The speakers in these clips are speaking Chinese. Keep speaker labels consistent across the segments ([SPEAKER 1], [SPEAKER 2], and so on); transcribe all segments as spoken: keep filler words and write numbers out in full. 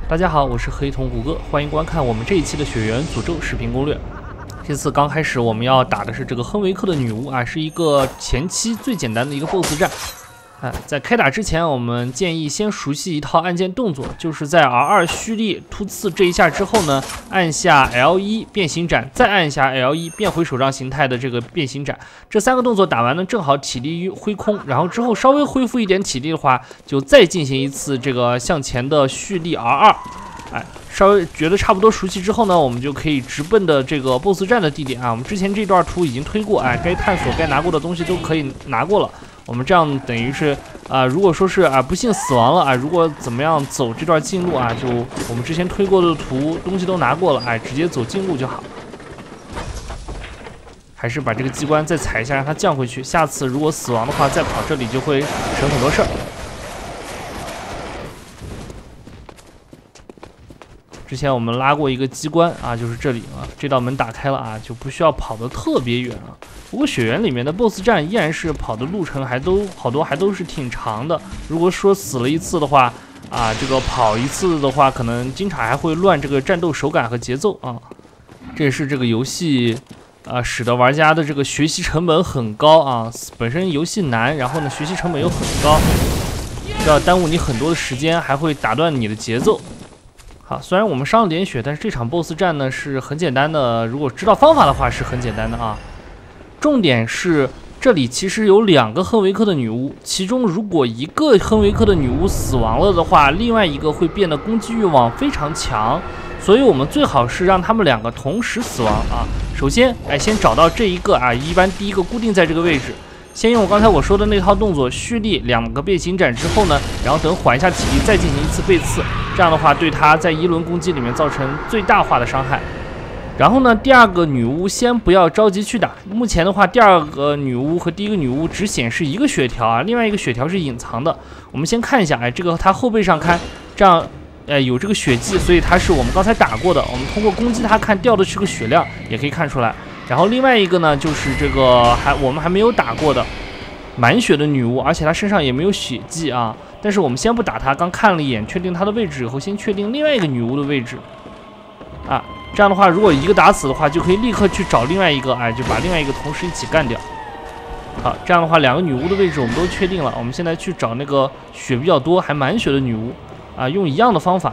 [SPEAKER 1] 大家好，我是黑瞳谷歌，欢迎观看我们这一期的血缘诅咒视频攻略。这次刚开始我们要打的是这个亨维克的女巫啊，是一个前期最简单的一个 B O S S 战。啊，在开打之前，我们建议先熟悉一套按键动作，就是在 R 二 蓄力突刺这一下之后呢，按下 L 一 变形斩，再按下 L 一 变回手杖形态的这个变形斩。这三个动作打完呢，正好体力挥空，然后之后稍微恢复一点体力的话，就再进行一次这个向前的蓄力 R 二。哎，稍微觉得差不多熟悉之后呢，我们就可以直奔的这个 B O S S 战的地点啊。我们之前这段图已经推过，哎，该探索、该拿过的东西都可以拿过了。我们这样等于是啊、呃，如果说是啊、呃、不幸死亡了啊，如果怎么样走这段近路啊，就我们之前推过的图东西都拿过了，哎，直接走近路就好。还是把这个机关再踩一下，让它降回去。下次如果死亡的话，再跑这里就会省很多事儿。之前我们拉过一个机关啊，就是这里啊，这道门打开了啊，就不需要跑得特别远了。不过血缘里面的 B O S S 战依然是跑的路程还都好多，还都是挺长的。如果说死了一次的话啊，这个跑一次的话，可能经常还会乱这个战斗手感和节奏啊。这也是这个游戏啊使得玩家的这个学习成本很高啊。本身游戏难，然后呢学习成本又很高，需要耽误你很多的时间，还会打断你的节奏。好，虽然我们伤了点血，但是这场 B O S S 战呢是很简单的，如果知道方法的话是很简单的啊。重点是这里其实有两个亨维克的女巫，其中如果一个亨维克的女巫死亡了的话，另外一个会变得攻击欲望非常强，所以我们最好是让他们两个同时死亡啊。首先，哎，先找到这一个啊，一般第一个固定在这个位置。先用刚才我说的那套动作蓄力两个变形斩之后呢，然后等缓一下体力再进行一次背刺，这样的话对他在一轮攻击里面造成最大化的伤害。然后呢，第二个女巫先不要着急去打，目前的话第二个女巫和第一个女巫只显示一个血条啊，另外一个血条是隐藏的。我们先看一下，哎，这个它后背上看，这样哎有这个血迹，所以它是我们刚才打过的。我们通过攻击它看掉的是个血量，也可以看出来。然后另外一个呢，就是这个还我们还没有打过的满血的女巫，而且她身上也没有血迹啊。但是我们先不打她，刚看了一眼，确定她的位置以后，先确定另外一个女巫的位置啊。这样的话，如果一个打死的话，就可以立刻去找另外一个，哎，就把另外一个同时一起干掉。好，这样的话，两个女巫的位置我们都确定了。我们现在去找那个血比较多还满血的女巫啊，用一样的方法，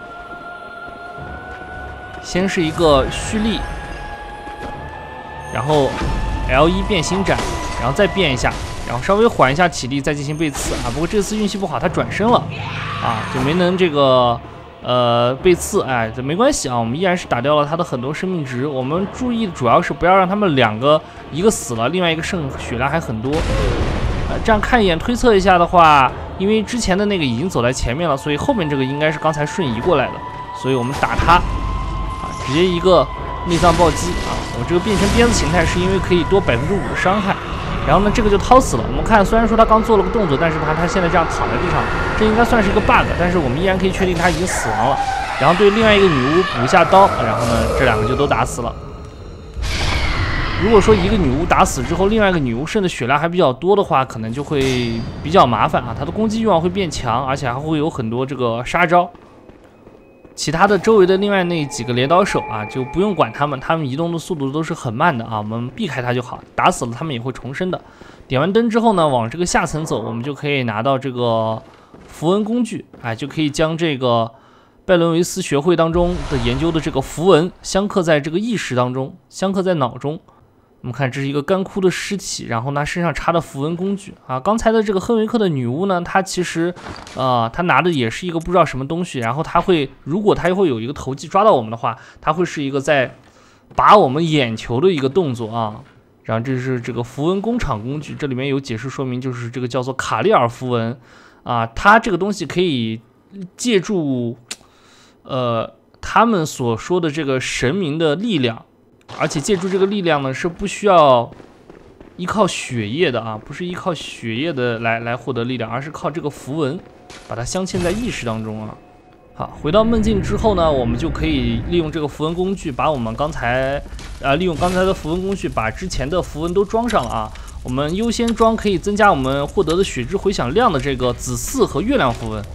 [SPEAKER 1] 先是一个蓄力。然后 L 一 变形斩，然后再变一下，然后稍微缓一下体力，再进行背刺啊。不过这次运气不好，他转身了啊，就没能这个呃背刺。哎，这没关系啊，我们依然是打掉了他的很多生命值。我们注意主要是不要让他们两个一个死了，另外一个剩血量还很多。呃，这样看一眼推测一下的话，因为之前的那个已经走在前面了，所以后面这个应该是刚才瞬移过来的，所以我们打他啊，直接一个内脏暴击啊！我这个变成鞭子形态是因为可以多百分之五的伤害，然后呢，这个就掏死了。我们看，虽然说他刚做了个动作，但是他他现在这样躺在地上，这应该算是一个 bug， 但是我们依然可以确定他已经死亡了。然后对另外一个女巫补一下刀，然后呢，这两个就都打死了。如果说一个女巫打死之后，另外一个女巫剩的血量还比较多的话，可能就会比较麻烦啊，她的攻击欲望会变强，而且还会有很多这个杀招。其他的周围的另外那几个镰刀手啊，就不用管他们，他们移动的速度都是很慢的啊，我们避开他就好，打死了他们也会重生的。点完灯之后呢，往这个下层走，我们就可以拿到这个符文工具，哎，就可以将这个拜伦维斯学会当中的研究的这个符文镶刻在这个意识当中，镶刻在脑中。我们看，这是一个干枯的尸体，然后呢身上插的符文工具啊。刚才的这个亨维克的女巫呢，她其实，呃，她拿的也是一个不知道什么东西，然后她会，如果她会有一个投技抓到我们的话，她会是一个在拔我们眼球的一个动作啊。然后这是这个符文工厂工具，这里面有解释说明，就是这个叫做卡利尔符文啊，它这个东西可以借助，呃，他们所说的这个神明的力量。而且借助这个力量呢，是不需要依靠血液的啊，不是依靠血液的来来获得力量，而是靠这个符文把它镶嵌在意识当中啊。好，回到梦境之后呢，我们就可以利用这个符文工具，把我们刚才呃利用刚才的符文工具，把之前的符文都装上了啊。我们优先装可以增加我们获得的血之回响量的这个子嗣和月亮符文。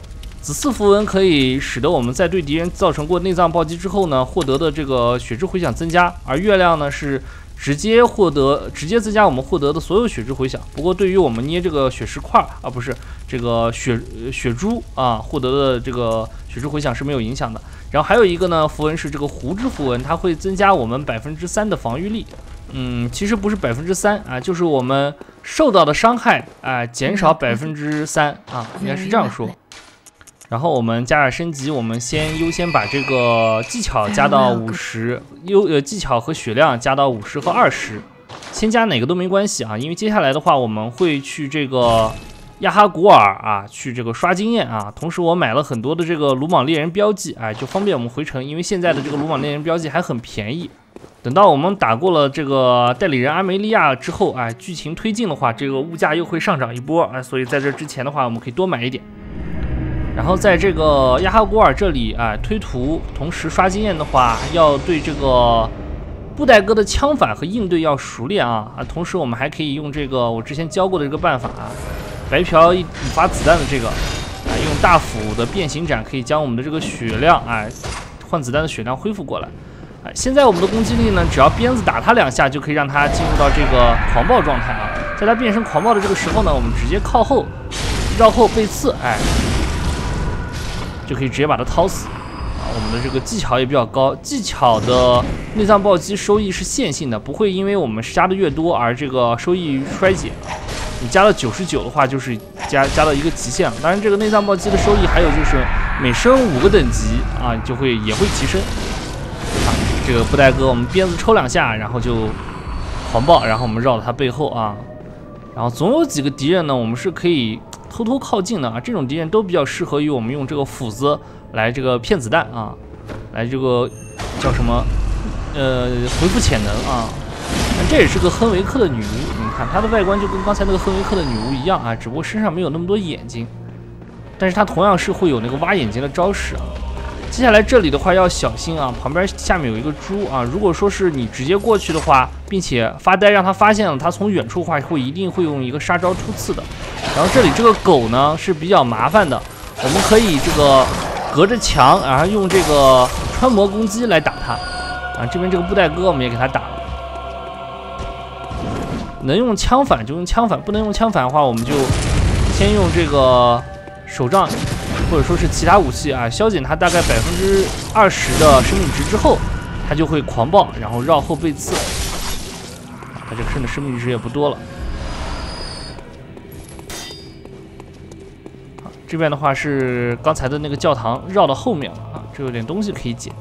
[SPEAKER 1] 子嗣符文可以使得我们在对敌人造成过内脏暴击之后呢，获得的这个血之回响增加，而月亮呢是直接获得直接增加我们获得的所有血之回响。不过对于我们捏这个血石块啊，不是这个血血珠啊，获得的这个血之回响是没有影响的。然后还有一个呢，符文是这个胡之符文，它会增加我们百分之三的防御力。嗯，其实不是百分之三啊，就是我们受到的伤害啊减少百分之三啊，应该是这样说。然后我们加点升级，我们先优先把这个技巧加到五十，优呃技巧和血量加到五十和二十，先加哪个都没关系啊，因为接下来的话我们会去这个亚哈古尔啊，去这个刷经验啊。同时我买了很多的这个鲁莽猎人标记，哎，就方便我们回城，因为现在的这个鲁莽猎人标记还很便宜。等到我们打过了这个代理人阿梅利亚之后，哎，剧情推进的话，这个物价又会上涨一波，哎，所以在这之前的话，我们可以多买一点。然后在这个亚哈古尔这里啊、哎，推图同时刷经验的话，要对这个布袋哥的枪法和应对要熟练啊啊！同时我们还可以用这个我之前教过的这个办法啊，白嫖一发子弹的这个啊，用大斧的变形斩可以将我们的这个血量哎换子弹的血量恢复过来。哎，现在我们的攻击力呢，只要鞭子打他两下就可以让他进入到这个狂暴状态啊。在他变身狂暴的这个时候呢，我们直接靠后绕后背刺，哎。就可以直接把它掏死啊！我们的这个技巧也比较高，技巧的内脏暴击收益是线性的，不会因为我们加的越多而这个收益衰减。你加到九十九的话，就是加加到一个极限了。当然，这个内脏暴击的收益还有就是每升五个等级啊，就会也会提升。啊，这个布袋哥，我们鞭子抽两下，然后就狂暴，然后我们绕到他背后啊，然后总有几个敌人呢，我们是可以偷偷靠近的啊，这种敌人都比较适合于我们用这个斧子来这个骗子弹啊，来这个叫什么呃回复潜能啊。那这也是个亨维克的女巫，你看她的外观就跟刚才那个亨维克的女巫一样啊，只不过身上没有那么多眼睛，但是她同样是会有那个挖眼睛的招式啊。接下来这里的话要小心啊，旁边下面有一个猪啊，如果说是你直接过去的话，并且发呆让他发现了，他从远处的话会一定会用一个杀招突刺的。然后这里这个狗呢是比较麻烦的，我们可以这个隔着墙，然后用这个穿模攻击来打它啊。这边这个布袋哥我们也给他打了，能用枪反就用枪反，不能用枪反的话，我们就先用这个手杖。或者说是其他武器啊，削减它大概百分之二十的生命值之后，它就会狂暴，然后绕后背刺。它这个剩的生命值也不多了。好，这边的话是刚才的那个教堂绕到后面了啊，这有点东西可以捡。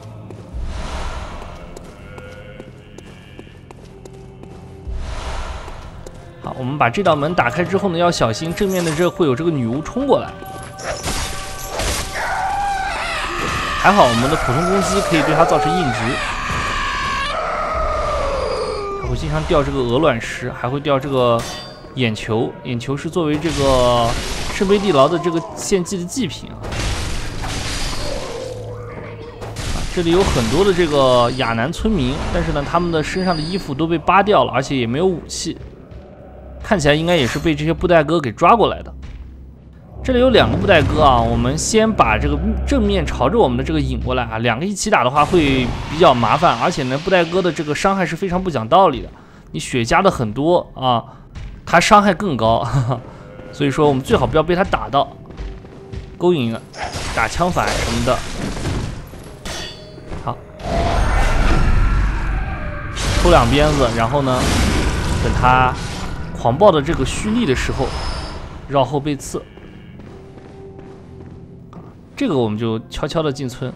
[SPEAKER 1] 好，我们把这道门打开之后呢，要小心正面的这会有这个女巫冲过来。还好我们的普通攻击可以对它造成硬直，它会经常掉这个鹅卵石，还会掉这个眼球。眼球是作为这个圣杯地牢的这个献祭的祭品啊。啊，这里有很多的这个亚南村民，但是呢，他们的身上的衣服都被扒掉了，而且也没有武器，看起来应该也是被这些布袋哥给抓过来的。这里有两个布袋哥啊，我们先把这个正面朝着我们的这个引过来啊，两个一起打的话会比较麻烦，而且呢，布袋哥的这个伤害是非常不讲道理的，你血加的很多啊，他伤害更高，呵呵，所以说我们最好不要被他打到，勾引了，打枪反什么的。好，抽两鞭子，然后呢，等他狂暴的这个蓄力的时候，绕后背刺。这个我们就悄悄的进村。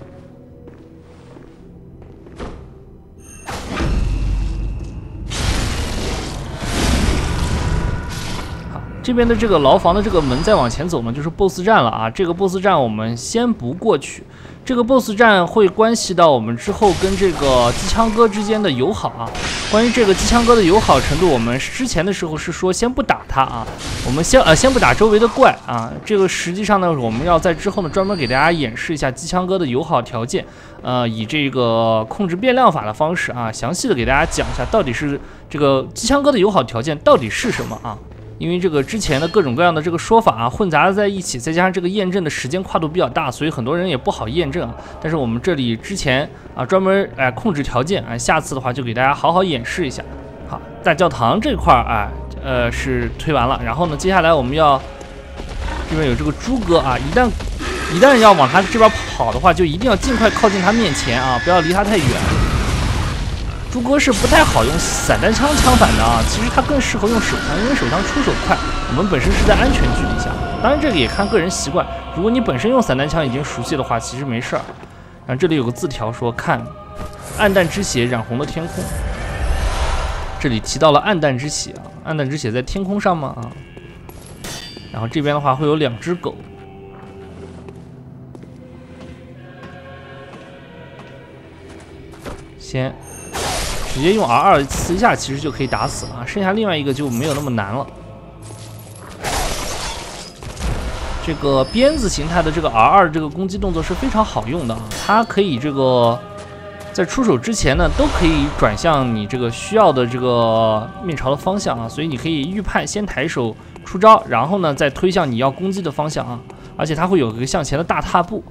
[SPEAKER 1] 好，这边的这个牢房的这个门再往前走呢，就是 B O S S 战了啊。这个 B O S S 战我们先不过去，这个 B O S S 战会关系到我们之后跟这个机枪哥之间的友好啊。关于这个机枪哥的友好程度，我们之前的时候是说先不打他啊，我们先呃先不打周围的怪啊。这个实际上呢，我们要在之后呢专门给大家演示一下机枪哥的友好条件，呃，以这个控制变量法的方式啊，详细的给大家讲一下到底是这个机枪哥的友好条件到底是什么啊。 因为这个之前的各种各样的这个说法啊混杂在一起，再加上这个验证的时间跨度比较大，所以很多人也不好验证啊。但是我们这里之前啊专门哎、呃、控制条件啊，下次的话就给大家好好演示一下。好，大教堂这块儿啊呃是推完了，然后呢接下来我们要这边有这个猪哥啊，一旦一旦要往他这边跑的话，就一定要尽快靠近他面前啊，不要离他太远。猪哥是不太好用散弹枪枪反的啊，其实它更适合用手枪，因为手枪出手快，我们本身是在安全距离下。当然这个也看个人习惯，如果你本身用散弹枪已经熟悉的话，其实没事儿。然后这里有个字条说看，暗淡之血染红了天空。这里提到了暗淡之血啊，暗淡之血在天空上吗？啊。然后这边的话会有两只狗。先。直接用 R 二刺一下，其实就可以打死啊，剩下另外一个就没有那么难了。这个鞭子形态的这个 R 二这个攻击动作是非常好用的啊，它可以这个在出手之前呢，都可以转向你这个需要的这个面朝的方向啊，所以你可以预判先抬手出招，然后呢再推向你要攻击的方向啊，而且它会有一个向前的大踏步。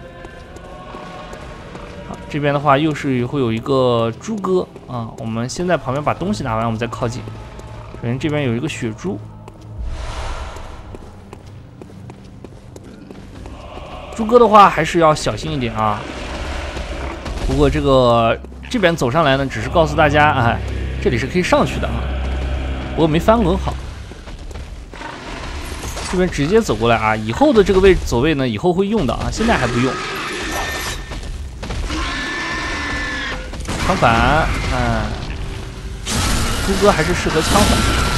[SPEAKER 1] 这边的话又是会有一个猪哥啊，我们先在旁边把东西拿完，我们再靠近。首先这边有一个血猪，猪哥的话还是要小心一点啊。不过这个这边走上来呢，只是告诉大家，哎，这里是可以上去的啊。不过没翻滚好，这边直接走过来啊。以后的这个位置走位呢，以后会用的啊，现在还不用。枪反，嗯，猪哥还是适合枪反。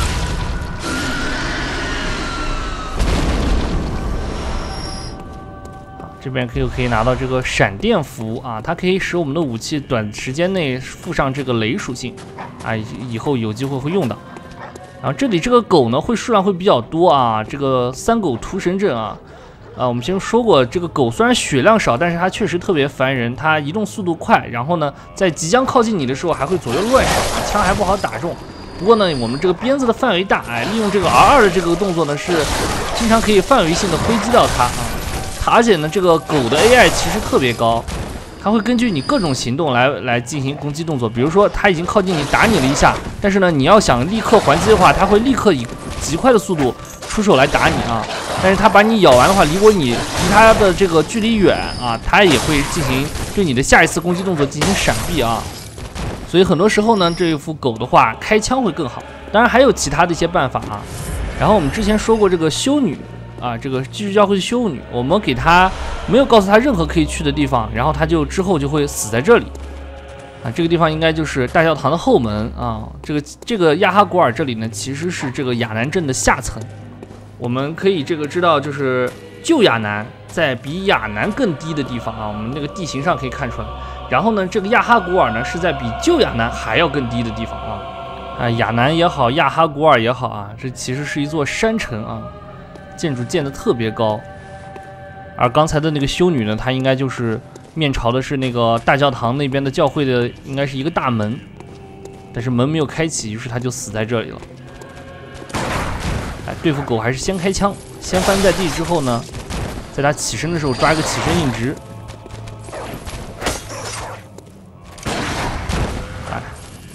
[SPEAKER 1] 好，这边可以可以拿到这个闪电符啊，它可以使我们的武器短时间内附上这个雷属性啊，以后有机会会用到。然后这里这个狗呢，会数量会比较多啊，这个三狗屠神阵啊。啊，我们先说过，这个狗虽然血量少，但是它确实特别烦人。它移动速度快，然后呢，在即将靠近你的时候还会左右乱闪，枪还不好打中。不过呢，我们这个鞭子的范围大，哎，利用这个 R 二的这个动作呢，是经常可以范围性的挥击到它啊。它而且呢，这个狗的 A I 其实特别高，它会根据你各种行动来来进行攻击动作。比如说，它已经靠近你打你了一下，但是呢，你要想立刻还击的话，它会立刻以极快的速度出手来打你啊。但是它把你咬完的话，如果你离它的这个距离远啊，它也会进行对你的下一次攻击动作进行闪避啊。所以很多时候呢，这一副狗的话，开枪会更好。当然还有其他的一些办法啊。然后我们之前说过这个修女啊，这个继续教会修女，我们给她没有告诉她任何可以去的地方，然后她就之后就会死在这里啊。这个地方应该就是大教堂的后门啊。这个这个亚哈古尔这里呢，其实是这个亚南镇的下层。我们可以这个知道，就是旧亚南在比亚南更低的地方啊，我们那个地形上可以看出来。然后呢，这个亚哈古尔呢是在比旧亚南还要更低的地方啊。啊，亚南也好，亚哈古尔也好啊，这其实是一座山城啊，建筑建得特别高。而刚才的那个修女呢，她应该就是面朝的是那个大教堂那边的教会的，应该是一个大门，但是门没有开启，于是她就死在这里了。哎，对付狗还是先开枪，先翻在地之后呢，在它起身的时候抓一个起身硬直。哎，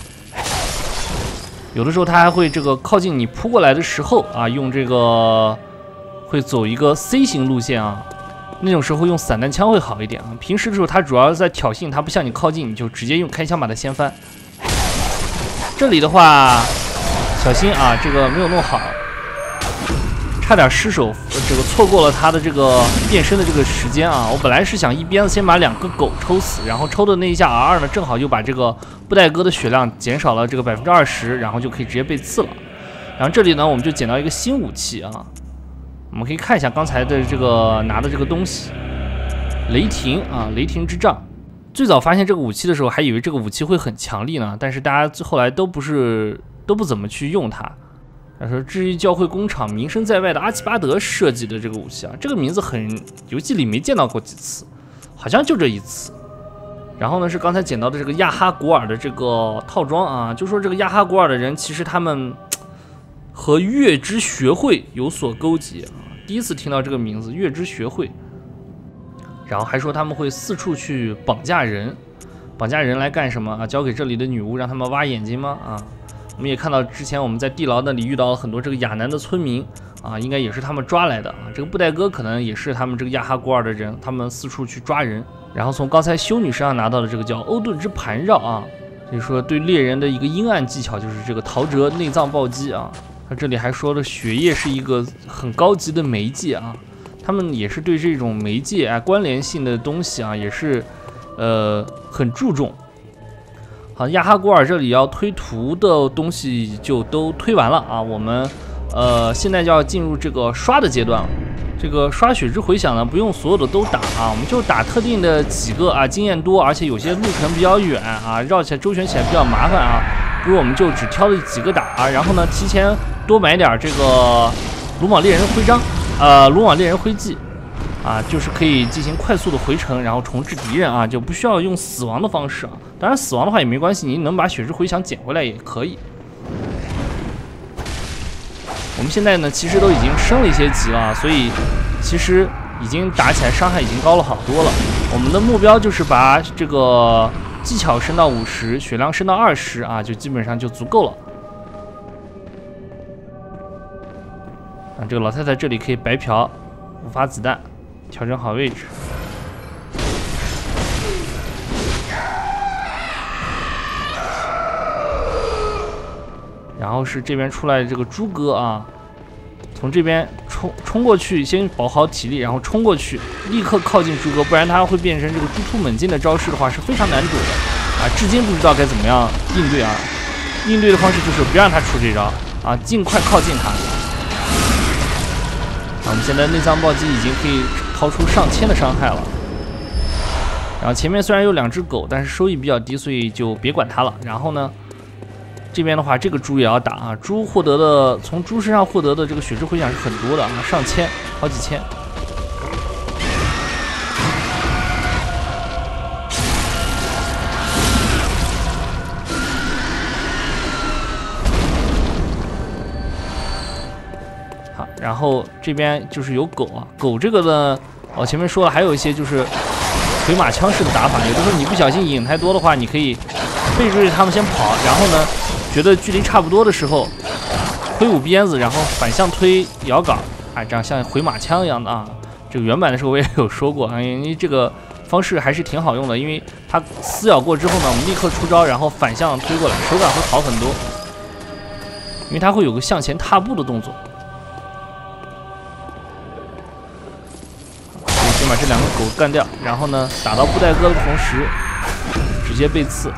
[SPEAKER 1] 有的时候它还会这个靠近你扑过来的时候啊，用这个会走一个 C 型路线啊，那种时候用散弹枪会好一点啊。平时的时候它主要是在挑衅，它不向你靠近，你就直接用开枪把它掀翻。这里的话，小心啊，这个没有弄好。差点失手，这个错过了他的这个变身的这个时间啊！我本来是想一鞭子先把两个狗抽死，然后抽的那一下 R 二呢，正好就把这个布袋哥的血量减少了这个百分之二十，然后就可以直接被刺了。然后这里呢，我们就捡到一个新武器啊，我们可以看一下刚才的这个拿的这个东西，雷霆啊，雷霆之杖。最早发现这个武器的时候，还以为这个武器会很强力呢，但是大家后来都不是都不怎么去用它。他说：“至于教会工厂名声在外的阿奇巴德设计的这个武器啊，这个名字很游戏里没见到过几次，好像就这一次。然后呢，是刚才捡到的这个亚哈古尔的这个套装啊，就说这个亚哈古尔的人其实他们和月之学会有所勾结啊，第一次听到这个名字，月之学会。然后还说他们会四处去绑架人，绑架人来干什么啊？交给这里的女巫，让他们挖眼睛吗？啊，我们也看到之前我们在地牢那里遇到了很多这个亚南的村民啊，应该也是他们抓来的啊。这个布袋哥可能也是他们这个亚哈古尔的人，他们四处去抓人。然后从刚才修女身上拿到的这个叫欧顿之盘绕啊，所以说对猎人的一个阴暗技巧就是这个陶喆内脏暴击啊。他这里还说了血液是一个很高级的媒介啊，他们也是对这种媒介啊关联性的东西啊也是呃很注重。好，亚哈古尔这里要推图的东西就都推完了啊，我们呃现在就要进入这个刷的阶段了。这个刷血之回响呢，不用所有的都打啊，我们就打特定的几个啊，经验多，而且有些路程比较远啊，绕起来周旋起来比较麻烦啊，不如我们就只挑了几个打啊，然后呢，提前多买点这个鲁莽猎人徽章，呃，鲁莽猎人徽记啊，就是可以进行快速的回城，然后重置敌人啊，就不需要用死亡的方式啊。当然死亡的话也没关系，你能把血之回响捡回来也可以。我们现在呢，其实都已经升了一些级了，所以其实已经打起来伤害已经高了好多了。我们的目标就是把这个技巧升到五十，血量升到二十啊，就基本上就足够了。啊，这个老太太这里可以白嫖五发子弹，调整好位置。然后是这边出来的这个猪哥啊，从这边冲冲过去，先保好体力，然后冲过去，立刻靠近猪哥，不然他会变成这个猪突猛进的招式的话是非常难躲的啊！至今不知道该怎么样应对啊。应对的方式就是别让他出这招啊，尽快靠近他。啊，我们现在内脏暴击已经可以掏出上千的伤害了。然后前面虽然有两只狗，但是收益比较低，所以就别管它了。然后呢？这边的话，这个猪也要打啊！猪获得的从猪身上获得的这个血之回响是很多的啊，上千，好几千。好，然后这边就是有狗啊，狗这个呢，我前面说了，还有一些就是回马枪式的打法，有的时候你不小心引太多的话，你可以背追着他们先跑，然后呢。觉得距离差不多的时候，挥舞鞭子，然后反向推摇杆，啊，这样像回马枪一样的啊。这个原版的时候我也有说过啊，因为这个方式还是挺好用的，因为它撕咬过之后呢，我们立刻出招，然后反向推过来，手感会好很多，因为它会有个向前踏步的动作。所以先把这两个狗干掉，然后呢，打到布袋哥的同时，直接被刺。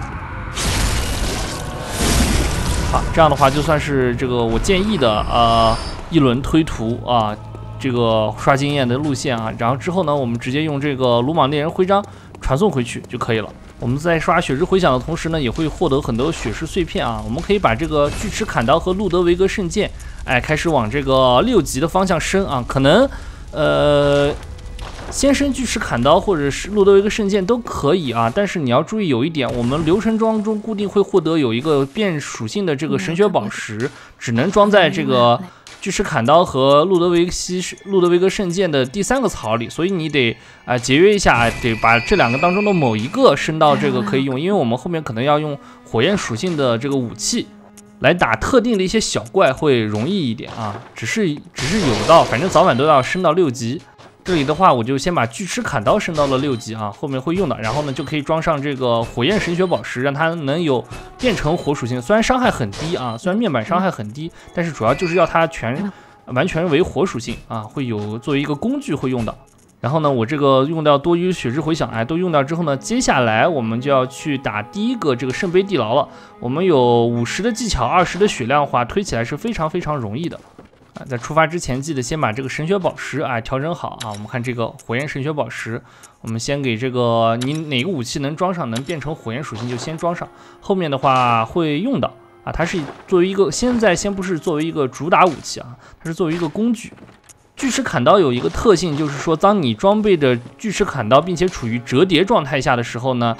[SPEAKER 1] 好，这样的话就算是这个我建议的呃一轮推图啊，这个刷经验的路线啊，然后之后呢，我们直接用这个鲁莽猎人徽章传送回去就可以了。我们在刷血之回响的同时呢，也会获得很多血石碎片啊，我们可以把这个巨齿砍刀和路德维格圣剑，哎，开始往这个六级的方向升啊，可能呃。先升巨齿砍刀或者是路德维格圣剑都可以啊，但是你要注意有一点，我们流程装中固定会获得有一个变属性的这个神血宝石，只能装在这个巨齿砍刀和路德维西路德维格圣剑的第三个槽里，所以你得啊、呃、节约一下，得把这两个当中的某一个升到这个可以用，因为我们后面可能要用火焰属性的这个武器来打特定的一些小怪会容易一点啊，只是只是有道，反正早晚都要升到六级。这里的话，我就先把巨齿砍刀升到了六级啊，后面会用的。然后呢，就可以装上这个火焰神血宝石，让它能有变成火属性。虽然伤害很低啊，虽然面板伤害很低，但是主要就是要它全完全为火属性啊，会有作为一个工具会用的。然后呢，我这个用掉多余血之回响，哎，都用掉之后呢，接下来我们就要去打第一个这个圣杯地牢了。我们有五十的技巧，二十的血量的话，推起来是非常非常容易的。在出发之前，记得先把这个神血宝石啊调整好啊。我们看这个火焰神血宝石，我们先给这个你哪个武器能装上，能变成火焰属性就先装上，后面的话会用到啊。它是作为一个现在先不是作为一个主打武器啊，它是作为一个工具。巨齿砍刀有一个特性，就是说当你装备的巨齿砍刀并且处于折叠状态下的时候呢，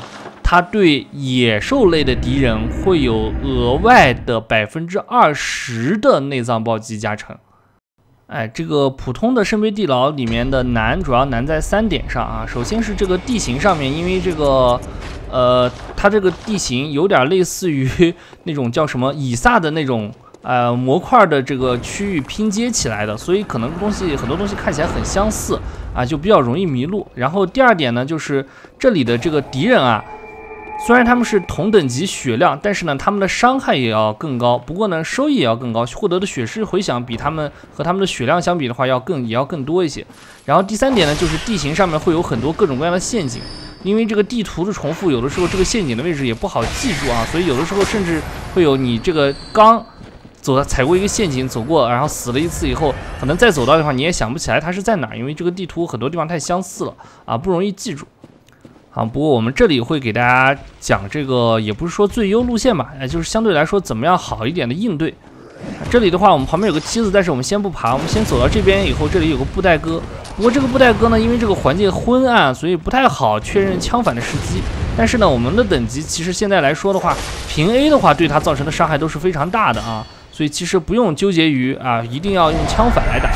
[SPEAKER 1] 它对野兽类的敌人会有额外的百分之二十的内脏暴击加成。哎，这个普通的圣杯地牢里面的难主要难在三点上啊。首先是这个地形上面，因为这个，呃，它这个地形有点类似于那种叫什么以撒的那种呃模块的这个区域拼接起来的，所以可能东西很多东西看起来很相似啊，就比较容易迷路。然后第二点呢，就是这里的这个敌人啊。虽然他们是同等级血量，但是呢，他们的伤害也要更高。不过呢，收益也要更高，获得的血势回响比他们和他们的血量相比的话，要更也要更多一些。然后第三点呢，就是地形上面会有很多各种各样的陷阱，因为这个地图的重复，有的时候这个陷阱的位置也不好记住啊，所以有的时候甚至会有你这个刚走踩过一个陷阱走过，然后死了一次以后，可能再走到的话你也想不起来它是在哪，因为这个地图很多地方太相似了啊，不容易记住。好，不过我们这里会给大家讲这个，也不是说最优路线吧，哎，就是相对来说怎么样好一点的应对。这里的话，我们旁边有个梯子，但是我们先不爬，我们先走到这边以后，这里有个布袋歌。不过这个布袋歌呢，因为这个环境昏暗，所以不太好确认枪反的时机。但是呢，我们的等级其实现在来说的话，平 A 的话对它造成的伤害都是非常大的啊，所以其实不用纠结于啊，一定要用枪反来打。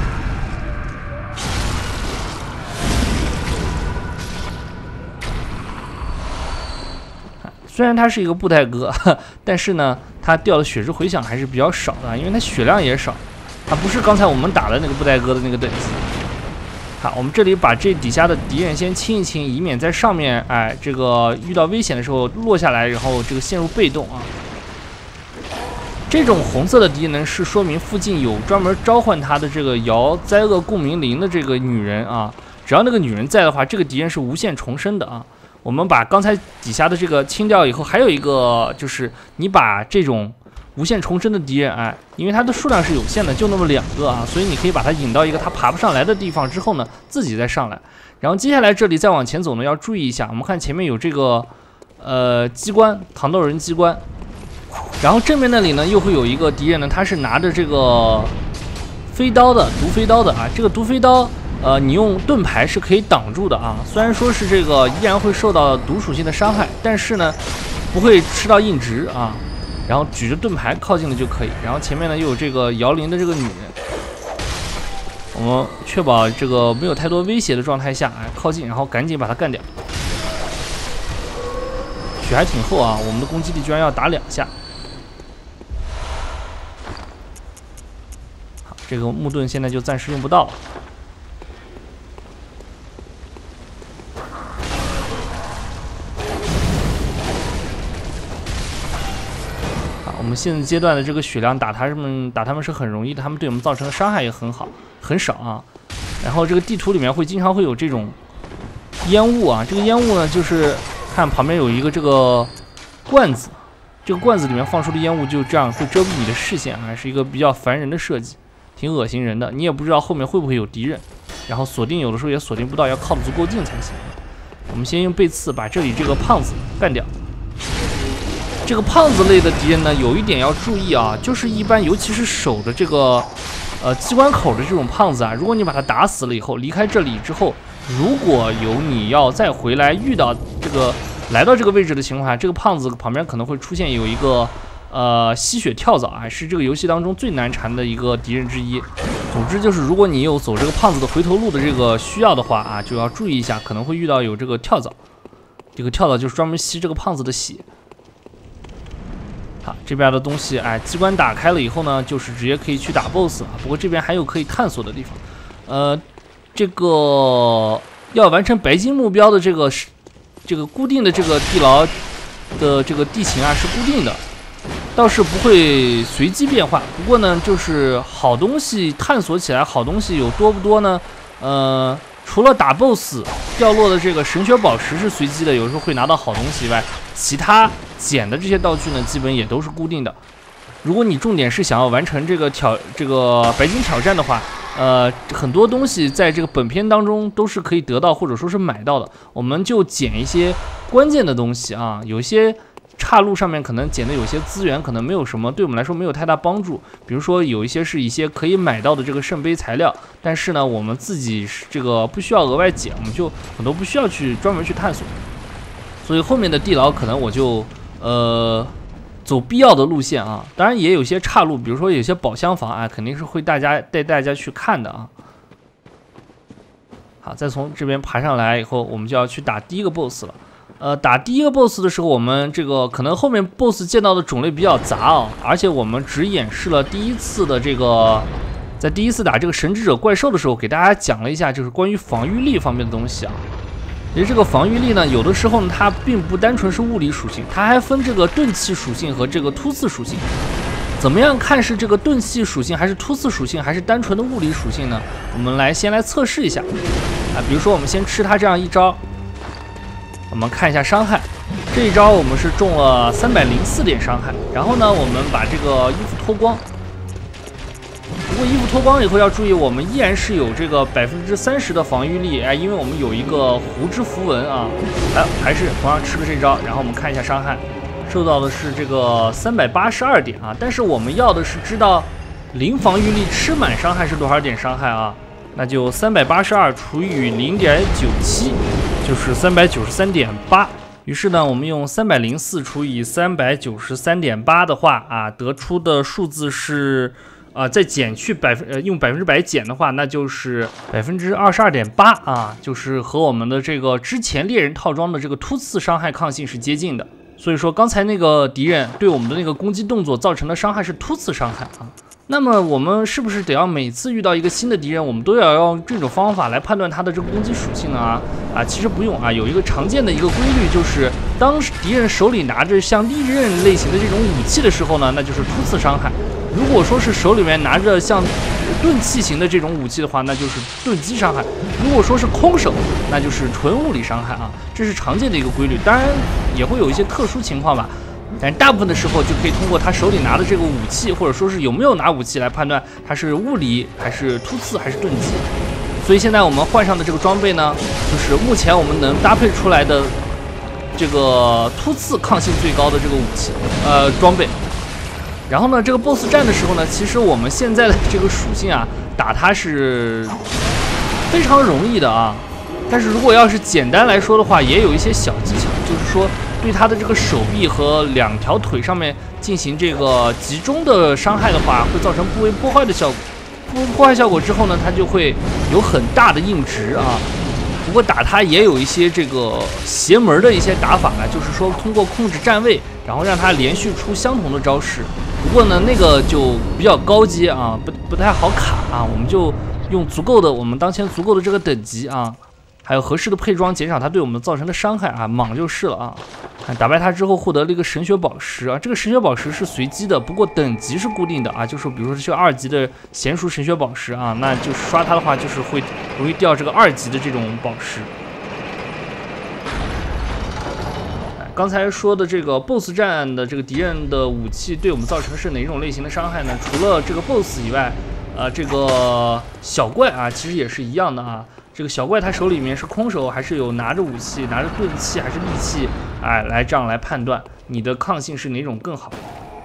[SPEAKER 1] 虽然它是一个布袋歌，但是呢，它掉的血之回响还是比较少的，因为它血量也少，它不是刚才我们打的那个布袋歌的那个等级。好，我们这里把这底下的敌人先清一清，以免在上面，哎，这个遇到危险的时候落下来，然后这个陷入被动啊。这种红色的敌人是说明附近有专门召唤他的这个摇灾厄共鸣铃的这个女人啊，只要那个女人在的话，这个敌人是无限重生的啊。我们把刚才底下的这个清掉以后，还有一个就是你把这种无限重生的敌人，哎，因为它的数量是有限的，就那么两个啊，所以你可以把它引到一个它爬不上来的地方之后呢，自己再上来。然后接下来这里再往前走呢，要注意一下，我们看前面有这个呃机关，糖豆人机关，然后正面那里呢又会有一个敌人呢，他是拿着这个飞刀的毒飞刀的啊，这个毒飞刀。呃，你用盾牌是可以挡住的啊，虽然说是这个依然会受到毒属性的伤害，但是呢，不会吃到硬直啊。然后举着盾牌靠近了就可以。然后前面呢又有这个摇铃的这个女人，我们确保这个没有太多威胁的状态下，哎，靠近，然后赶紧把它干掉。血还挺厚啊，我们的攻击力居然要打两下。好，这个木盾现在就暂时用不到了。我们现在阶段的这个血量打他们打他们是很容易的，他们对我们造成的伤害也很好，很少啊。然后这个地图里面会经常会有这种烟雾啊，这个烟雾呢就是看旁边有一个这个罐子，这个罐子里面放出的烟雾就这样会遮蔽你的视线啊，是一个比较烦人的设计，挺恶心人的。你也不知道后面会不会有敌人，然后锁定有的时候也锁定不到，要靠得足够近才行。我们先用背刺把这里这个胖子干掉。这个胖子类的敌人呢，有一点要注意啊，就是一般尤其是守着这个呃机关口的这种胖子啊，如果你把他打死了以后，离开这里之后，如果有你要再回来遇到这个来到这个位置的情况下，这个胖子旁边可能会出现有一个呃吸血跳蚤啊，是这个游戏当中最难缠的一个敌人之一。总之就是，如果你有走这个胖子的回头路的这个需要的话啊，就要注意一下，可能会遇到有这个跳蚤。这个跳蚤就是专门吸这个胖子的血。好，这边的东西，哎，机关打开了以后呢，就是直接可以去打 boss 啊。不过这边还有可以探索的地方，呃，这个要完成白金目标的这个是这个固定的这个地牢的这个地形啊是固定的，倒是不会随机变化。不过呢，就是好东西探索起来，好东西有多不多呢？呃，除了打 boss 掉落的这个神血宝石是随机的，有时候会拿到好东西以外，其他捡的这些道具呢，基本也都是固定的。如果你重点是想要完成这个挑这个白金挑战的话，呃，很多东西在这个本片当中都是可以得到或者说是买到的。我们就捡一些关键的东西啊，有些岔路上面可能捡的有些资源可能没有什么，对我们来说没有太大帮助。比如说有一些是一些可以买到的这个圣杯材料，但是呢，我们自己这个不需要额外捡，我们就很多不需要去专门去探索。所所以后面的地牢可能我就呃走必要的路线啊，当然也有些岔路，比如说有些宝箱房啊，肯定是会大家带大家去看的啊。好，再从这边爬上来以后，我们就要去打第一个 boss 了。呃，打第一个 boss 的时候，我们这个可能后面 boss 见到的种类比较杂啊，而且我们只演示了第一次的这个，在第一次打这个神职者怪兽的时候，给大家讲了一下就是关于防御力方面的东西啊。其实这个防御力呢，有的时候呢，它并不单纯是物理属性，它还分这个钝器属性和这个突刺属性。怎么样看是这个钝器属性，还是突刺属性，还是单纯的物理属性呢？我们来先来测试一下啊，比如说我们先吃它这样一招。我们看一下伤害，这一招我们是中了三百零四点伤害。然后呢，我们把这个衣服脱光。不过衣服脱光以后要注意，我们依然是有这个百分之三十的防御力，哎，因为我们有一个狐之符文啊。哎，还是同样吃了这招。然后我们看一下伤害，受到的是这个三百八十二点啊。但是我们要的是知道零防御力吃满伤害是多少点伤害啊？那就三百八十二除以零点九七。就是三百九十三点八，于是呢，我们用三百零四除以三百九十三点八的话啊，得出的数字是，啊、呃，再减去百分呃用百分之百减的话，那就是百分之二十二点八啊，就是和我们的这个之前猎人套装的这个突刺伤害抗性是接近的。所以说刚才那个敌人对我们的那个攻击动作造成的伤害是突刺伤害啊。那么我们是不是得要每次遇到一个新的敌人，我们都要用这种方法来判断他的这个攻击属性呢？啊啊，其实不用啊，有一个常见的一个规律，就是当敌人手里拿着像利刃类型的这种武器的时候呢，那就是突刺伤害；如果说是手里面拿着像钝器型的这种武器的话，那就是钝击伤害；如果说是空手，那就是纯物理伤害啊，这是常见的一个规律。当然也会有一些特殊情况吧。但大部分的时候就可以通过他手里拿的这个武器，或者说是有没有拿武器来判断他是物理还是突刺还是钝击。所以现在我们换上的这个装备呢，就是目前我们能搭配出来的这个突刺抗性最高的这个武器呃装备。然后呢，这个 boss 战的时候呢，其实我们现在的这个属性啊，打它是非常容易的啊。但是如果要是简单来说的话，也有一些小技巧，就是说。对他的这个手臂和两条腿上面进行这个集中的伤害的话，会造成部位破坏的效果。部位破坏效果之后呢，它就会有很大的硬直啊。不过打它也有一些这个邪门的一些打法呢，就是说通过控制站位，然后让它连续出相同的招式。不过呢，那个就比较高阶啊，不不太好卡啊。我们就用足够的，我们当前足够的这个等级啊。还有合适的配装，减少它对我们造成的伤害啊，莽就是了啊！打败它之后获得了一个神血宝石啊，这个神血宝石是随机的，不过等级是固定的啊，就是比如说这个二级的娴熟神血宝石啊，那就是刷它的话，就是会容易掉这个二级的这种宝石。刚才说的这个 boss 战的这个敌人的武器对我们造成是哪种类型的伤害呢？除了这个 boss 以外，呃，这个小怪啊，其实也是一样的啊。这个小怪他手里面是空手还是有拿着武器，拿着钝器还是利器，哎，来这样来判断你的抗性是哪种更好。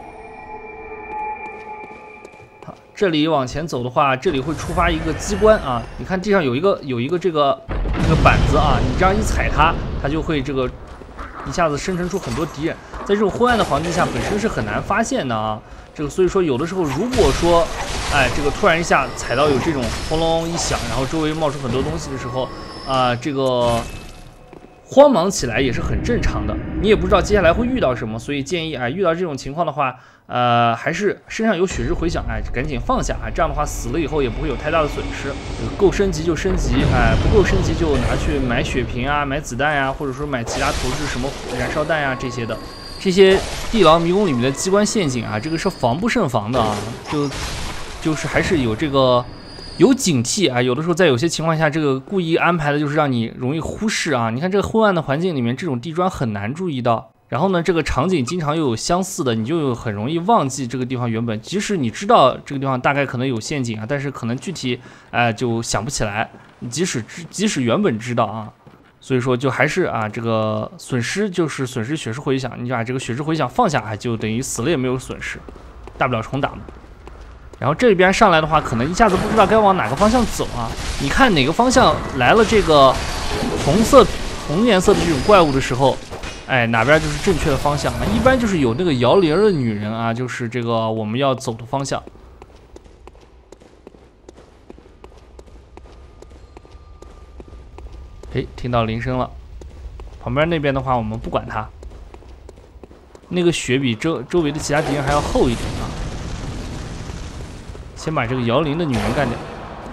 [SPEAKER 1] 好，这里往前走的话，这里会触发一个机关啊，你看地上有一个有一个这个这个板子啊，你这样一踩它，它就会这个一下子生成出很多敌人，在这种昏暗的环境下，本身是很难发现的啊。这个所以说有的时候如果说哎这个突然一下踩到有这种轰隆一响，然后周围冒出很多东西的时候啊、呃、这个慌忙起来也是很正常的，你也不知道接下来会遇到什么，所以建议哎遇到这种情况的话呃还是身上有血之回响，哎赶紧放下，哎这样的话死了以后也不会有太大的损失，够升级就升级，哎不够升级就拿去买血瓶啊，买子弹呀、啊，或者说买其他投掷什么燃烧弹呀、啊、这些的。这些地牢迷宫里面的机关陷阱啊，这个是防不胜防的啊，就就是还是有这个有警惕啊，有的时候在有些情况下，这个故意安排的就是让你容易忽视啊。你看这个昏暗的环境里面，这种地砖很难注意到，然后呢，这个场景经常又有相似的，你就很容易忘记这个地方原本，即使你知道这个地方大概可能有陷阱啊，但是可能具体哎、呃、就想不起来，即使知即使原本知道啊。所以说，就还是啊，这个损失就是损失血之回响，你把这个血之回响放下，哎，就等于死了也没有损失，大不了重打嘛。然后这边上来的话，可能一下子不知道该往哪个方向走啊。你看哪个方向来了这个红色红颜色的这种怪物的时候， 哎，哪边就是正确的方向？一般就是有那个摇铃的女人啊，就是这个我们要走的方向。哎，听到铃声了。旁边那边的话，我们不管它。那个雪比周周围的其他敌人还要厚一点啊。先把这个摇铃的女人干掉。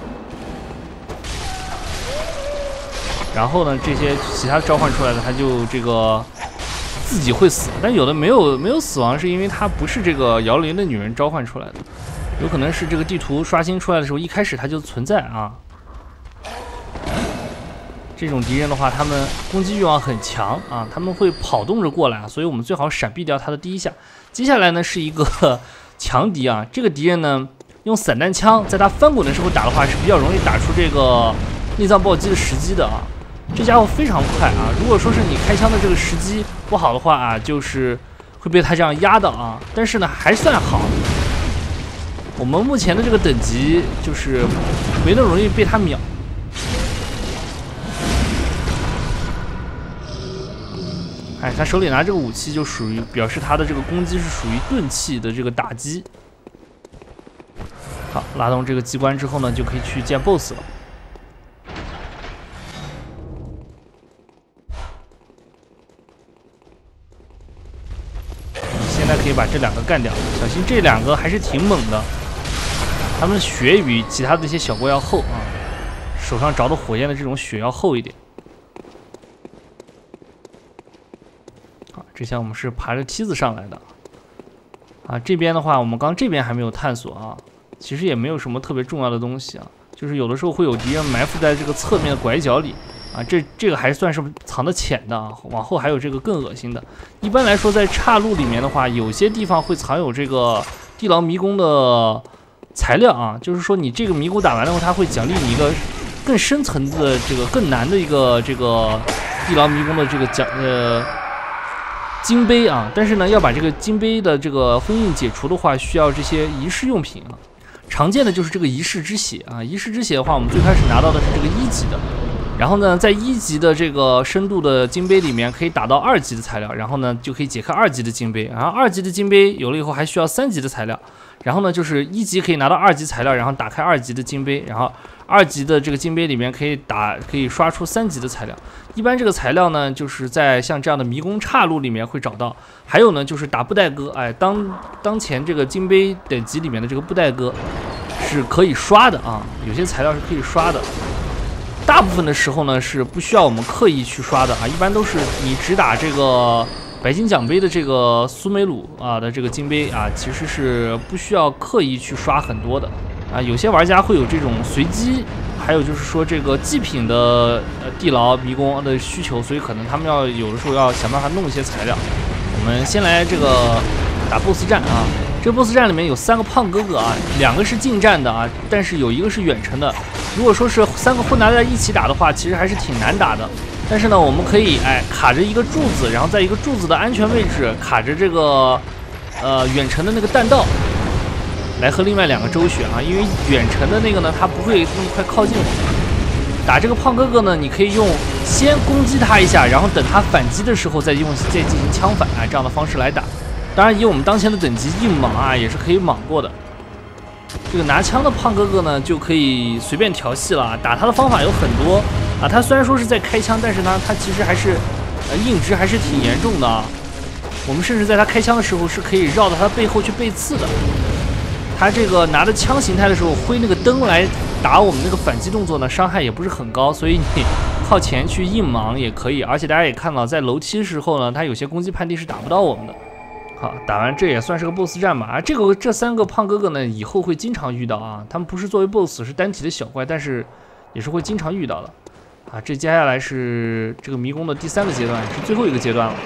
[SPEAKER 1] 然后呢，这些其他召唤出来的，他就这个。 自己会死，但有的没有没有死亡，是因为它不是这个摇铃的女人召唤出来的，有可能是这个地图刷新出来的时候，一开始它就存在啊。这种敌人的话，他们攻击欲望很强啊，他们会跑动着过来，所以我们最好闪避掉他的第一下。接下来呢是一个强敌啊，这个敌人呢用散弹枪，在他翻滚的时候打的话，是比较容易打出这个内脏暴击的时机的啊。 这家伙非常快啊！如果说是你开枪的这个时机不好的话啊，就是会被他这样压到啊。但是呢，还算好。我们目前的这个等级就是没那么容易被他秒。哎，他手里拿这个武器就属于表示他的这个攻击是属于钝器的这个打击。好，拉动这个机关之后呢，就可以去见 B O S S 了。 现在可以把这两个干掉，小心这两个还是挺猛的，他们血比其他的一些小怪要厚啊，手上着的火焰的这种血要厚一点。啊，之前我们是爬着梯子上来的，啊，这边的话我们刚这边还没有探索啊，其实也没有什么特别重要的东西啊，就是有的时候会有敌人埋伏在这个侧面的拐角里。 啊，这这个还算是藏得浅的啊，往后还有这个更恶心的。一般来说，在岔路里面的话，有些地方会藏有这个地牢迷宫的材料啊，就是说你这个迷宫打完了后，它会奖励你一个更深层次的这个更难的一个这个地牢迷宫的这个奖呃金杯啊。但是呢，要把这个金杯的这个封印解除的话，需要这些仪式用品啊。常见的就是这个仪式之血啊，仪式之血的话，我们最开始拿到的是这个一级的。 然后呢，在一级的这个深度的金杯里面，可以打到二级的材料，然后呢就可以解开二级的金杯。然后二级的金杯有了以后，还需要三级的材料。然后呢，就是一级可以拿到二级材料，然后打开二级的金杯，然后二级的这个金杯里面可以打可以刷出三级的材料。一般这个材料呢，就是在像这样的迷宫岔路里面会找到。还有呢，就是打布袋歌，哎，当当前这个金杯等级里面的这个布袋歌是可以刷的啊，有些材料是可以刷的。 大部分的时候呢是不需要我们刻意去刷的啊，一般都是你只打这个白金奖杯的这个苏梅鲁啊的这个金杯啊，其实是不需要刻意去刷很多的啊。有些玩家会有这种随机，还有就是说这个祭品的呃地牢迷宫的需求，所以可能他们要有的时候要想办法弄一些材料。我们先来这个打 B O S S 战啊。 这 B O S S 战里面有三个胖哥哥啊，两个是近战的啊，但是有一个是远程的。如果说是三个混搭在一起打的话，其实还是挺难打的。但是呢，我们可以哎卡着一个柱子，然后在一个柱子的安全位置卡着这个呃远程的那个弹道，来和另外两个周旋啊。因为远程的那个呢，它不会那么快靠近我们。打这个胖哥哥呢，你可以用先攻击他一下，然后等他反击的时候再用再进行枪反啊这样的方式来打。 当然，以我们当前的等级硬莽啊，也是可以莽过的。这个拿枪的胖哥哥呢，就可以随便调戏了。打他的方法有很多啊。他虽然说是在开枪，但是呢，他其实还是呃硬直还是挺严重的啊。我们甚至在他开枪的时候是可以绕到他背后去背刺的。他这个拿着枪形态的时候挥那个灯来打我们那个反击动作呢，伤害也不是很高，所以你靠前去硬莽也可以。而且大家也看到，在楼梯的时候呢，他有些攻击判定是打不到我们的。 好，打完这也算是个 B O S S 战吧。啊，这个这三个胖哥哥呢，以后会经常遇到啊。他们不是作为 B O S S， 是单体的小怪，但是也是会经常遇到的。啊，这接下来是这个迷宫的第三个阶段，是最后一个阶段了。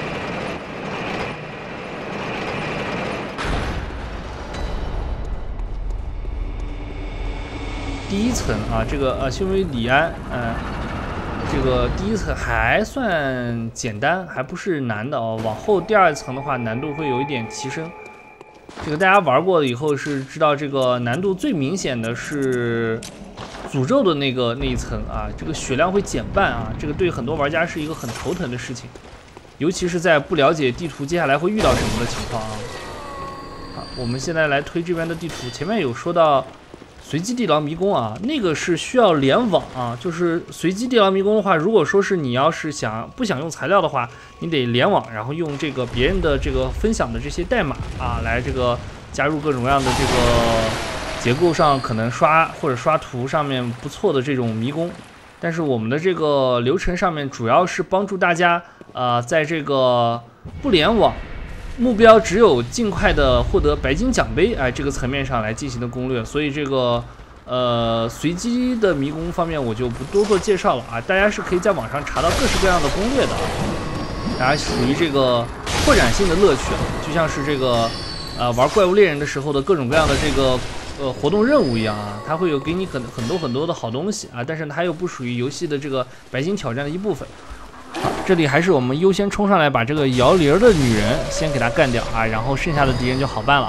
[SPEAKER 1] 第一层啊，这个呃，修为里安，嗯、呃。 这个第一层还算简单，还不是难的哦。往后第二层的话，难度会有一点提升。这个大家玩过了以后是知道，这个难度最明显的是诅咒的那个那一层啊，这个血量会减半啊，这个对很多玩家是一个很头疼的事情。 尤其是在不了解地图接下来会遇到什么的情况啊。好，我们现在来推这边的地图，前面有说到随机地牢迷宫啊，那个是需要联网啊，就是随机地牢迷宫的话，如果说是你要是想不想用材料的话，你得联网，然后用这个别人的这个分享的这些代码啊，来这个加入各种各样的这个结构上可能刷或者刷图上面不错的这种迷宫。但是我们的这个流程上面主要是帮助大家呃在这个不联网，目标只有尽快的获得白金奖杯，哎，这个层面上来进行的攻略。所以这个呃随机的迷宫方面我就不多做介绍了啊，大家是可以在网上查到各式各样的攻略的啊，大家属于这个扩展性的乐趣啊，就像是这个呃玩怪物猎人的时候的各种各样的这个呃活动任务一样啊，它会有给你很很多很多的好东西啊，但是它又不属于游戏的这个白金挑战的一部分。好，这里还是我们优先冲上来把这个摇铃的女人先给她干掉啊，然后剩下的敌人就好办了，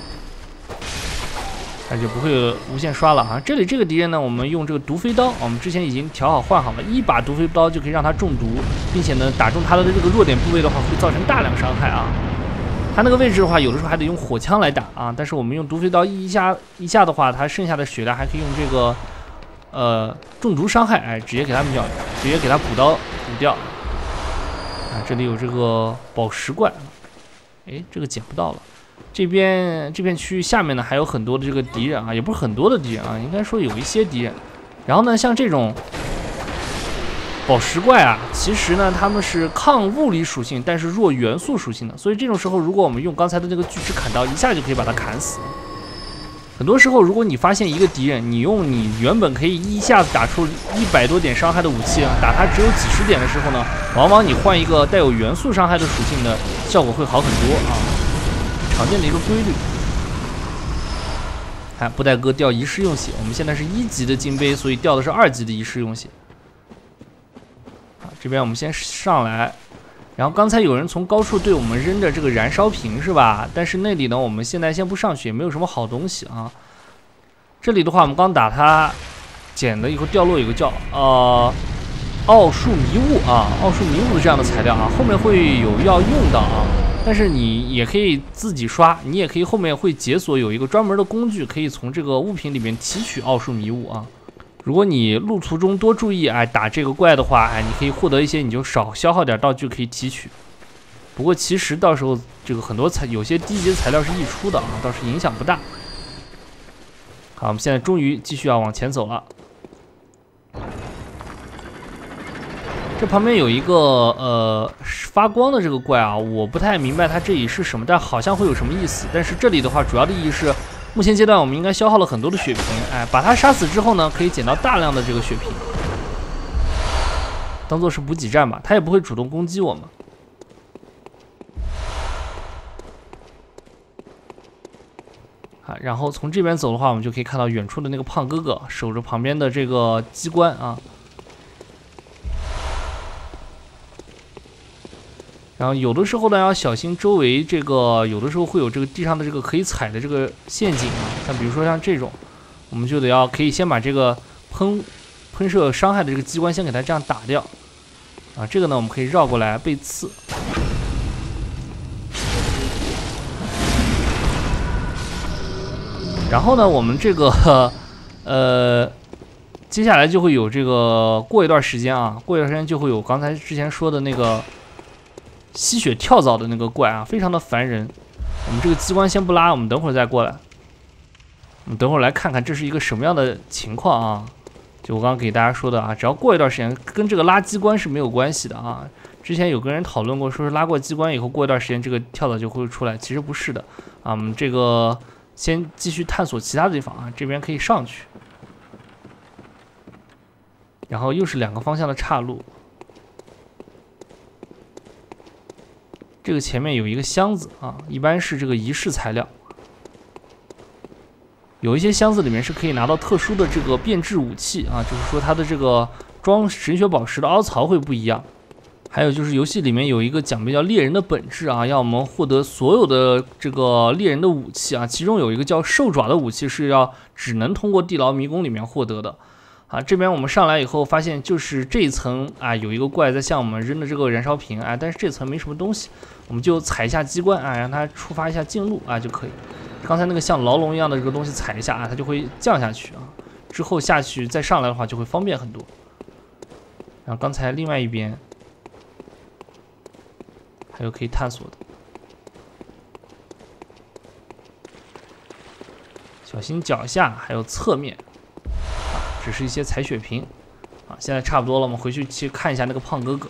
[SPEAKER 1] 那就不会有无限刷了啊。这里这个敌人呢，我们用这个毒飞刀，我们之前已经调好换好了，一把毒飞刀就可以让他中毒，并且呢打中他的这个弱点部位的话，会造成大量伤害啊。他那个位置的话，有的时候还得用火枪来打啊，但是我们用毒飞刀一下一下的话，他剩下的血量还可以用这个呃中毒伤害，哎，直接给他秒，直接给他补刀补掉。啊，这里有这个宝石怪，哎，这个捡不到了。这边这片区域下面呢还有很多的这个敌人啊，也不是很多的敌人啊，应该说有一些敌人。然后呢，像这种宝石怪啊，其实呢他们是抗物理属性，但是弱元素属性的，所以这种时候如果我们用刚才的这个锯齿砍刀，一下就可以把它砍死。很多时候，如果你发现一个敌人，你用你原本可以一下子打出一百多点伤害的武器，打他只有几十点的时候呢，往往你换一个带有元素伤害的属性的效果会好很多啊，常见的一个规律。看布袋哥掉遗失用血，我们现在是一级的金杯，所以掉的是二级的遗失用血。啊，这边我们先上来。然后刚才有人从高处对我们扔着这个燃烧瓶是吧？但是那里呢，我们现在先不上去，也没有什么好东西啊。这里的话，我们刚打它，捡了以后掉落有个叫呃奥数迷雾啊，奥数迷雾这样的材料啊，后面会有要用到啊。但是你也可以自己刷，你也可以后面会解锁有一个专门的工具，可以从这个物品里面提取奥数迷雾啊。如果你路途中多注意，哎，打这个怪的话，哎，你可以获得一些，你就少消耗点道具可以提取。不过其实到时候这个很多材有些低级的材料是溢出的啊，倒是影响不大。好，我们现在终于继续要往前走了。这旁边有一个呃发光的这个怪啊，我不太明白它这里是什么，但好像会有什么意思。但是这里的话，主要的意义是。目前阶段我们应该消耗了很多的血瓶，哎，把它杀死之后呢，可以捡到大量的这个血瓶，当做是补给站吧，它也不会主动攻击我们。啊，然后从这边走的话，我们就可以看到远处的那个胖哥哥守着旁边的这个机关啊。然后有的时候呢要小心周围这个，有的时候会有这个地上的这个可以踩的这个陷阱啊，像比如说像这种，我们就得要可以先把这个喷喷射伤害的这个机关先给它这样打掉啊，这个呢我们可以绕过来被刺。然后呢我们这个呃接下来就会有这个过一段时间啊，过一段时间就会有刚才之前说的那个。吸血跳蚤的那个怪啊，非常的烦人。我们这个机关先不拉，我们等会儿再过来。我们等会儿来看看这是一个什么样的情况啊？就我刚刚给大家说的啊，只要过一段时间，跟这个拉机关是没有关系的啊。之前有跟人讨论过，说是拉过机关以后，过一段时间这个跳蚤就会出来，其实不是的啊。我们这个先继续探索其他的地方啊，这边可以上去。然后又是两个方向的岔路。这个前面有一个箱子啊，一般是这个仪式材料。有一些箱子里面是可以拿到特殊的这个变质武器啊，就是说它的这个装神血宝石的凹槽会不一样。还有就是游戏里面有一个奖杯叫猎人的本质啊，要我们获得所有的这个猎人的武器啊，其中有一个叫兽爪的武器是要只能通过地牢迷宫里面获得的啊，这边我们上来以后发现就是这一层啊有一个怪在向我们扔的这个燃烧瓶啊，但是这层没什么东西，我们就踩一下机关啊，让它触发一下进入啊就可以。刚才那个像牢笼一样的这个东西踩一下啊，它就会降下去啊，之后下去再上来的话就会方便很多。然后刚才另外一边还有可以探索的，小心脚下还有侧面。只是一些采血瓶，啊，现在差不多了，我们回去去看一下那个胖哥哥。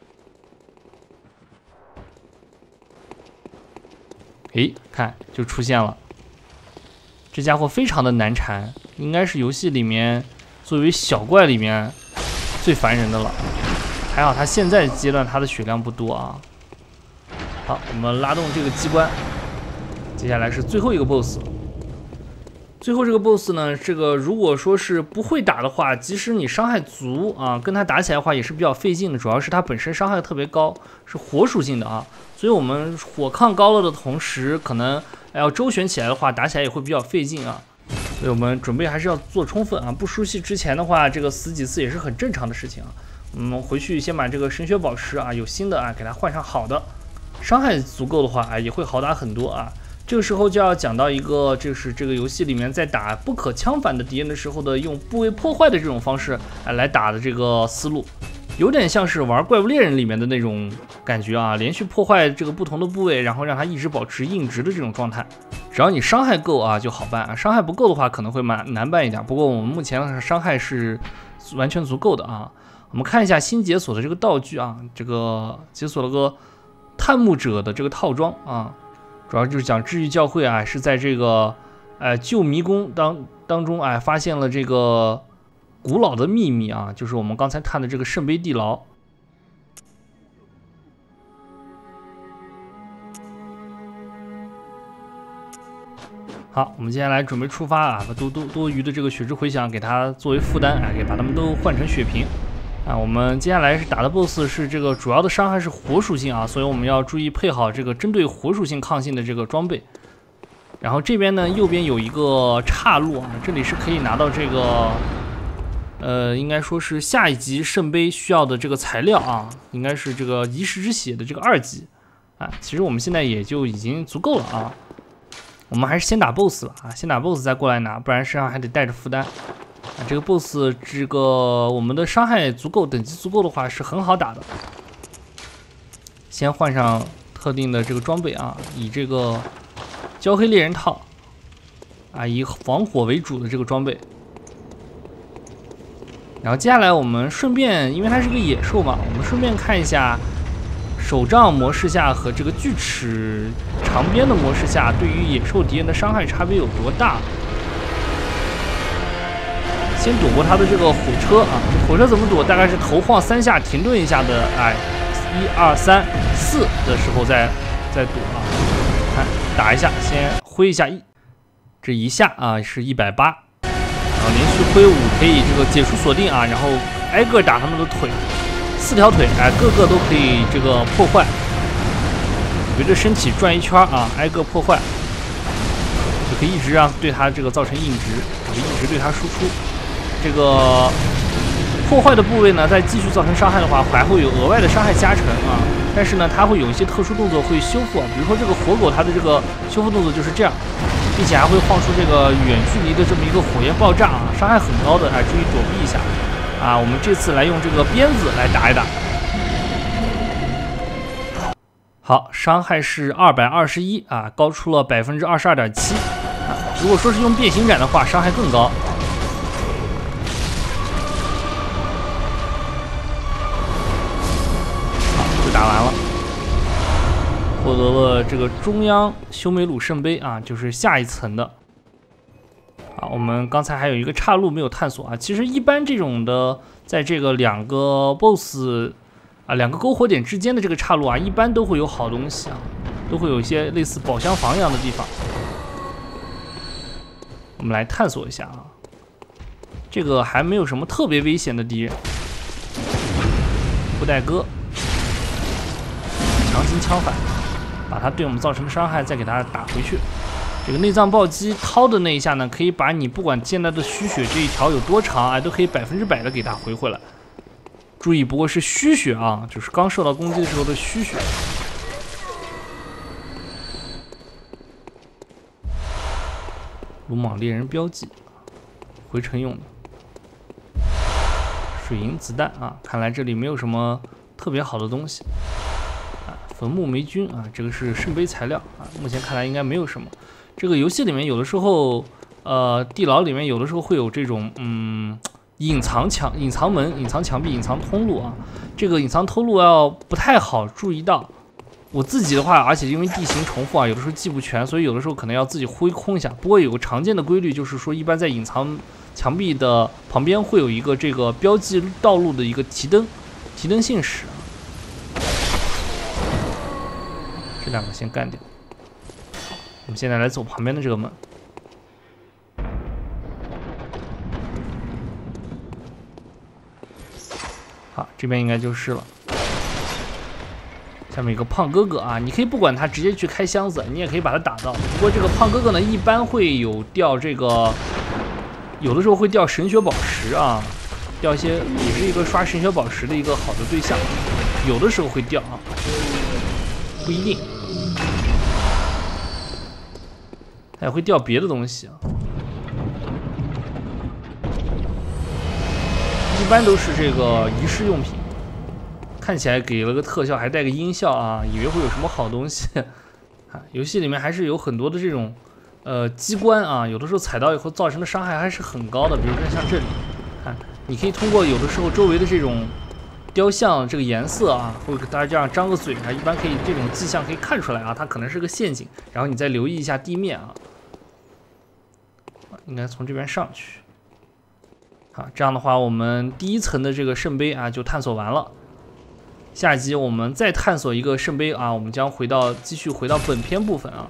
[SPEAKER 1] 诶，看就出现了，这家伙非常的难缠，应该是游戏里面作为小怪里面最烦人的了。还好他现在阶段他的血量不多啊。好，我们拉动这个机关，接下来是最后一个 BOSS。最后这个 boss 呢，这个如果说是不会打的话，即使你伤害足啊，跟他打起来的话也是比较费劲的。主要是他本身伤害特别高，是火属性的啊，所以我们火抗高了的同时，可能要周旋起来的话，打起来也会比较费劲啊。所以我们准备还是要做充分啊，不熟悉之前的话，这个死几次也是很正常的事情啊。我们回去先把这个神血宝石啊，有新的啊，给它换上好的，伤害足够的话啊，也会好打很多啊。这个时候就要讲到一个，就是这个游戏里面在打不可枪反的敌人的时候的用部位破坏的这种方式啊来打的这个思路，有点像是玩怪物猎人里面的那种感觉啊，连续破坏这个不同的部位，然后让它一直保持硬直的这种状态。只要你伤害够啊就好办啊，伤害不够的话可能会蛮难办一点。不过我们目前伤害是完全足够的啊。我们看一下新解锁的这个道具啊，这个解锁了个探墓者的这个套装啊。主要就是讲治愈教会啊，是在这个，呃，旧迷宫当当中哎，发现了这个古老的秘密啊，就是我们刚才看的这个圣杯地牢。好，我们接下来准备出发啊，把多多多余的这个血之回响给它作为负担，哎，给把它们都换成血瓶。啊，我们接下来是打的 BOSS 是这个主要的伤害是火属性啊，所以我们要注意配好这个针对火属性抗性的这个装备。然后这边呢，右边有一个岔路啊，这里是可以拿到这个，呃，应该说是下一级圣杯需要的这个材料啊，应该是这个遗石之血的这个二级啊。其实我们现在也就已经足够了啊，我们还是先打 BOSS 吧啊，先打 BOSS 再过来拿，不然身上还得带着负担。啊，这个 boss 这个我们的伤害足够，等级足够的话是很好打的。先换上特定的这个装备啊，以这个焦黑猎人套啊，以防火为主的这个装备。然后接下来我们顺便，因为它是个野兽嘛，我们顺便看一下手杖模式下和这个锯齿长鞭的模式下，对于野兽敌人的伤害差别有多大。先躲过他的这个火车啊，火车怎么躲？大概是头晃三下，停顿一下的，哎，一二三四的时候再再躲啊。看打一下，先挥一下一，这一下啊是一百八，然后连续挥舞可以这个解除锁定啊，然后挨个打他们的腿，四条腿哎，个个都可以这个破坏，围着身体转一圈啊，挨个破坏，就可以一直让对他这个造成硬直，就一直对他输出。这个破坏的部位呢，再继续造成伤害的话，还会有额外的伤害加成啊。但是呢，它会有一些特殊动作会修复啊，比如说这个火狗，它的这个修复动作就是这样，并且还会放出这个远距离的这么一个火焰爆炸啊，伤害很高的，哎，注意躲避一下啊。我们这次来用这个鞭子来打一打。好，伤害是二百二十一啊，高出了百分之二十二点七啊。如果说是用变形斩的话，伤害更高。打完了，获得了这个中央修美鲁圣杯啊，就是下一层的。啊，我们刚才还有一个岔路没有探索啊。其实一般这种的，在这个两个 BOSS 啊两个篝火点之间的这个岔路啊，一般都会有好东西啊，都会有一些类似宝箱房一样的地方。我们来探索一下啊，这个还没有什么特别危险的敌人。布袋哥。强行枪反，把他对我们造成的伤害再给他打回去。 这个内脏暴击掏的那一下呢，可以把你不管现在的虚血这一条有多长，哎，都可以百分之百的给它回回来。注意，不过是虚血啊，就是刚受到攻击的时候的虚血。鲁莽猎人标记，回城用的。水银子弹啊，看来这里没有什么特别好的东西。啊，坟墓霉菌啊，这个是圣杯材料啊，目前看来应该没有什么。这个游戏里面有的时候，呃，地牢里面有的时候会有这种嗯隐藏墙、隐藏门、隐藏墙壁、隐藏通路啊。这个隐藏通路要不太好注意到。我自己的话，而且因为地形重复啊，有的时候记不全，所以有的时候可能要自己挥空一下。不过有个常见的规律，就是说一般在隐藏墙壁的旁边会有一个这个标记道路的一个提灯，提灯信使。这两个先干掉。我们现在来走旁边的这个门。好，这边应该就是了。下面有个胖哥哥啊，你可以不管他直接去开箱子，你也可以把他打到。不过这个胖哥哥呢，一般会有掉这个，有的时候会掉神血宝石啊，掉一些也是一个刷神血宝石的一个好的对象，有的时候会掉啊，不一定。它也会掉别的东西啊，一般都是这个仪式用品。看起来给了个特效，还带个音效啊，以为会有什么好东西啊。游戏里面还是有很多的这种呃机关啊，有的时候踩到以后造成的伤害还是很高的。比如说像这里，看你可以通过有的时候周围的这种雕像这个颜色啊，或者大家这样张个嘴啊，一般可以这种迹象可以看出来啊，它可能是个陷阱。然后你再留意一下地面啊，应该从这边上去。好，这样的话，我们第一层的这个圣杯啊就探索完了。下集我们再探索一个圣杯啊，我们将回到继续回到本篇部分啊。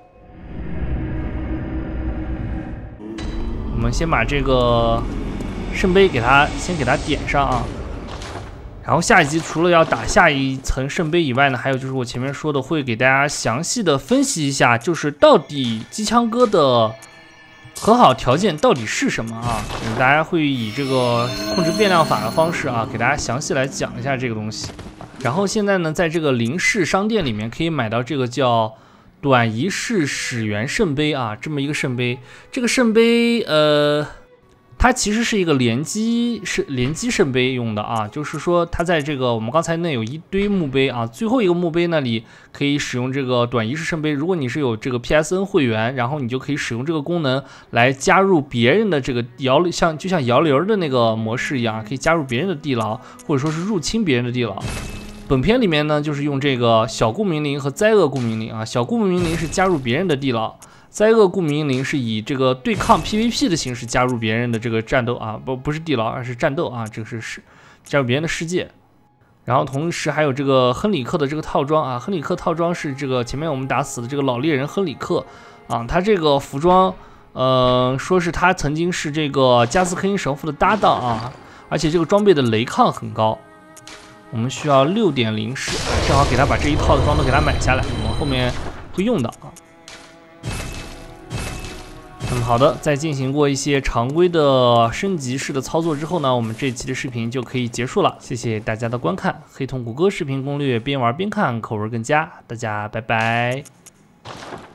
[SPEAKER 1] 我们先把这个圣杯给它先给它点上啊。然后下一集除了要打下一层圣杯以外呢，还有就是我前面说的，会给大家详细的分析一下，就是到底机枪哥的和好条件到底是什么啊？大家会以这个控制变量法的方式啊，给大家详细来讲一下这个东西。然后现在呢，在这个林氏商店里面可以买到这个叫短仪式始源圣杯啊，这么一个圣杯。这个圣杯，呃，它其实是一个联机是联机圣杯用的啊，就是说它在这个我们刚才那有一堆墓碑啊，最后一个墓碑那里可以使用这个短仪式圣杯。如果你是有这个 P S N 会员，然后你就可以使用这个功能来加入别人的这个摇，像就像摇铃的那个模式一样，可以加入别人的地牢，或者说是入侵别人的地牢。本片里面呢，就是用这个小顾明灵和灾厄顾明灵啊。小顾明灵是加入别人的地牢，灾厄顾明灵是以这个对抗 P V P 的形式加入别人的这个战斗啊，不不是地牢，而是战斗啊，这个是是加入别人的世界。然后同时还有这个亨里克的这个套装啊，亨里克套装是这个前面我们打死的这个老猎人亨里克啊，他这个服装，呃，说是他曾经是这个加斯科因神父的搭档啊，而且这个装备的雷抗很高。我们需要六点零式，正好给他把这一套的装都给他买下来，我们后面会用到啊。那么好的，在进行过一些常规的升级式的操作之后呢，我们这期的视频就可以结束了。谢谢大家的观看，黑瞳谷歌视频攻略，边玩边看，口味更佳。大家拜拜。